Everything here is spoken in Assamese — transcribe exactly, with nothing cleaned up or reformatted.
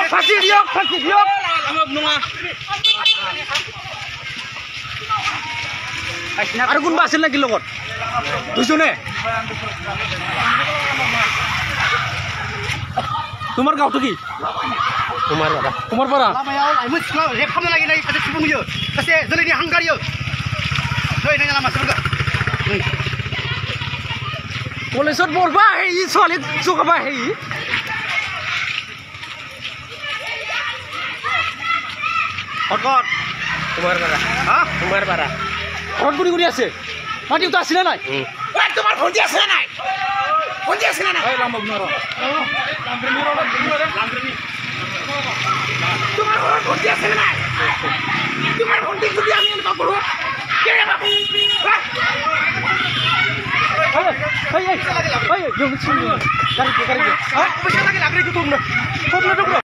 ফাঁসি দিয়ক ফাঁসি দিয়ক আৰু কোনোবা আছিল নেকি লগত দুজনে তোমাৰ গাঁৱটো কি কুমাৰ পাৰা কুমাৰ পাৰা কলেজত পঢ়বা সেই ছোৱালী চুকাবা সেই ভকত কুমাৰ পাৰা হা কুমাৰ পাৰা ঘৰত গুৰি গুৰি আছে মাটি উঠা আছিলে নাই তোমাৰ ভণ্টি আছে নাই ভণ্টি আছে নাই তোমাৰ ঘৰত ভণ্টি আছে নাই তোমাৰ ভণ্টি যদি আমি এনেকুৱা কৰোঁ এই এই এই এই